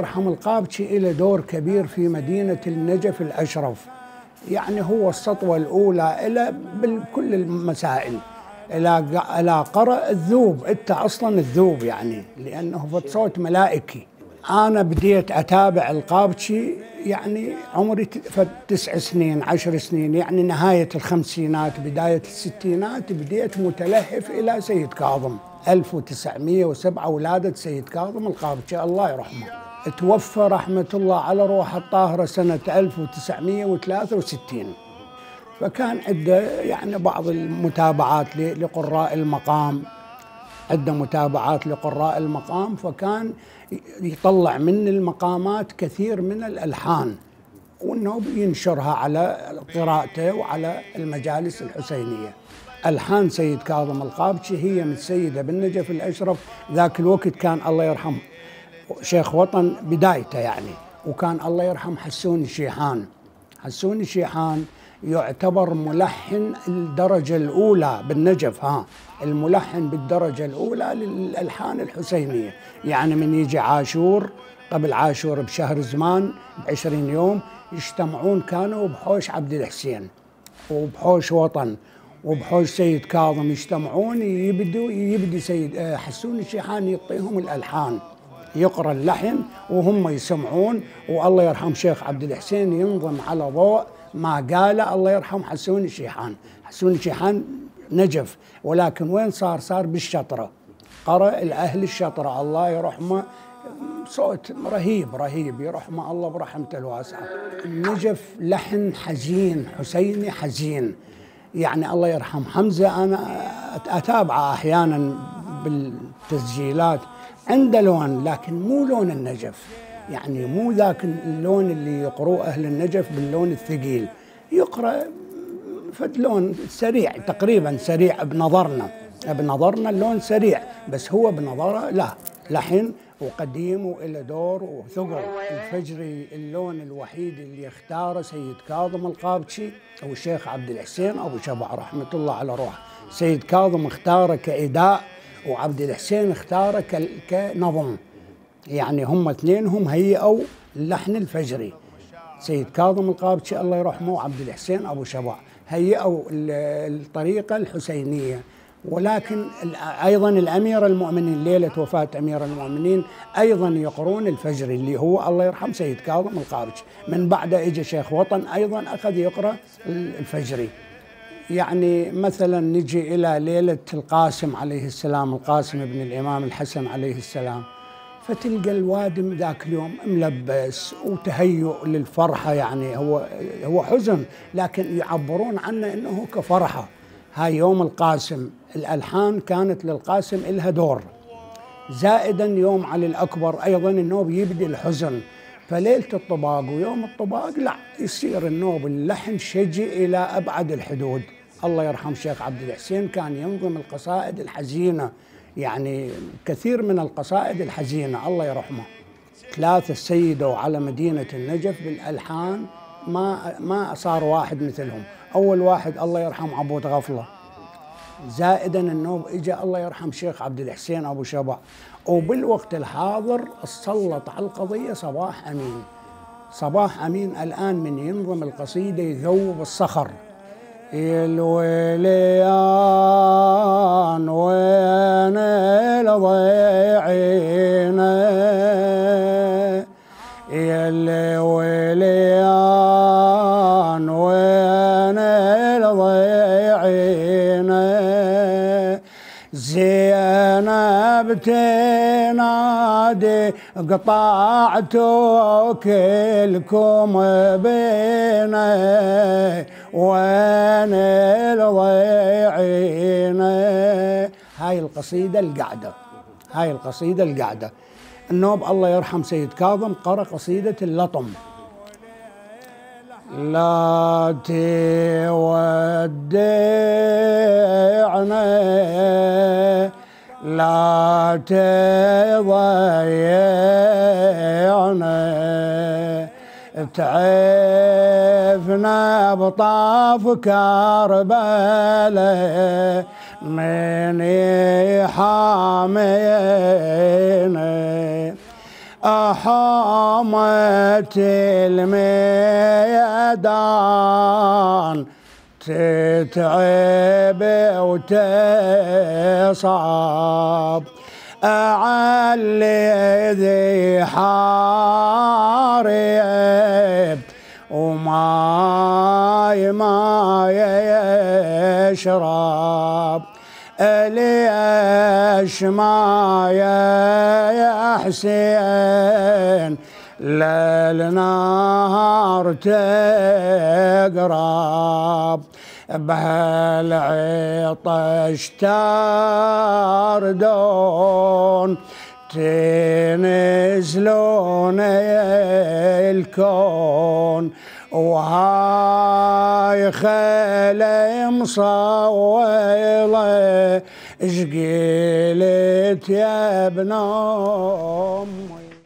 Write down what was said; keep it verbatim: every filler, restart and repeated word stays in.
يرحم القابتشي له دور كبير في مدينة النجف الأشرف. يعني هو السطوة الأولى إلى بكل المسائل، إلى إلى قرأ الذوب. أنت أصلا الذوب يعني، لأنه فد صوت ملائكي. أنا بديت أتابع القابتشي يعني عمري فد تسع سنين عشر سنين، يعني نهاية الخمسينات بداية الستينات. بديت متلهف إلى سيد كاظم. ألف وتسعمئة وسبعة ولادة سيد كاظم القابتشي الله يرحمه. توفى رحمة الله على روح الطاهرة سنة ألف وتسعمئة وثلاثة وستين. فكان عنده يعني بعض المتابعات لقراء المقام، عنده متابعات لقراء المقام، فكان يطلع من المقامات كثير من الألحان، وأنه ينشرها على قراءته وعلى المجالس الحسينية. ألحان سيد كاظم القابتشي هي متسيدة بالنجف الأشرف. ذاك الوقت كان الله يرحمه شيخ وطن بدايته يعني، وكان الله يرحم حسون الشيحان. حسون الشيحان يعتبر ملحن الدرجة الأولى بالنجف، ها الملحن بالدرجة الأولى للألحان الحسينية. يعني من يجي عاشور، قبل عاشور بشهر زمان بعشرين يوم يجتمعون كانوا بحوش عبد الحسين وبحوش وطن وبحوش سيد كاظم، يجتمعون يبدوا يبدي سيد حسون الشيحان يعطيهم الألحان، يقرأ اللحن وهم يسمعون. والله يرحم شيخ عبد الحسين ينظم على ضوء ما قال الله يرحم حسون الشيحان. حسون الشيحان نجف، ولكن وين صار؟ صار بالشطرة، قرأ الأهل الشطرة الله يرحمه، صوت رهيب رهيب يرحمه الله برحمته الواسعة. النجف لحن حزين حسيني حزين، يعني الله يرحم حمزة أنا أتابعه أحيانا بالتسجيلات، عنده لون لكن مو لون النجف، يعني مو ذاك اللون اللي يقروه أهل النجف باللون الثقيل. يقرأ فد لون سريع تقريبا، سريع بنظرنا بنظرنا اللون سريع، بس هو بنظره لا، لحن وقديم وإله دور وثقل. الفجري اللون الوحيد اللي اختاره سيد كاظم القابتشي هو الشيخ عبد الحسين أبو شبع رحمة الله على روحه. سيد كاظم اختاره كإداء، وعبد الحسين اختاره كنظم، يعني هم اثنينهم هيئوا اللحن الفجري. سيد كاظم القابتشي الله يرحمه وعبد الحسين أبو شبع هيئوا الطريقة الحسينية. ولكن أيضا الأمير المؤمنين ليلة وفاة أمير المؤمنين أيضا يقرون الفجري اللي هو الله يرحم سيد كاظم القابتشي. من بعده إجا شيخ وطن أيضا أخذ يقرأ الفجري. يعني مثلا نجي إلى ليلة القاسم عليه السلام، القاسم بن الإمام الحسن عليه السلام، فتلقى الوادم ذاك اليوم ملبس وتهيؤ للفرحة، يعني هو هو حزن لكن يعبرون عنه إنه كفرحة. هاي يوم القاسم الألحان كانت للقاسم إلها دور، زائدا يوم علي الأكبر أيضا النوب يبدي الحزن. فليلة الطباق ويوم الطباق لا، يصير النوب اللحن شجي إلى أبعد الحدود. الله يرحم شيخ عبد الحسين كان ينظم القصائد الحزينة، يعني كثير من القصائد الحزينة الله يرحمه. ثلاثة سيدوا على مدينة النجف بالألحان، ما ما صار واحد مثلهم. أول واحد الله يرحم عبود غفلة، زائدا النوب إجا الله يرحم شيخ عبد الحسين أبو شبع، وبالوقت الحاضر سلط على القضية صباح أمين. صباح أمين الآن من ينظم القصيدة يذوب الصخر. الوليان وين الضيعين، يا الوليان وين الضيعين، زينب تنادي قطعتوا كلكم بينا وين الضيعين. هاي القصيدة القعدة، هاي القصيدة القعدة. النوب الله يرحم سيد كاظم قرأ قصيدة اللطم. لا تودعنا لا تضيعنا، تعفنا بطاف كربلاء من يحامينا، حامت الميدان تتعب وتصعب، أعلي ذي حارب وماي ما يشرب، ليش ما يا حسين للنار تقرب، بهالعطش تردون تنزلون الكون، وهاي خيل مصويله اش قلت يا ابن أم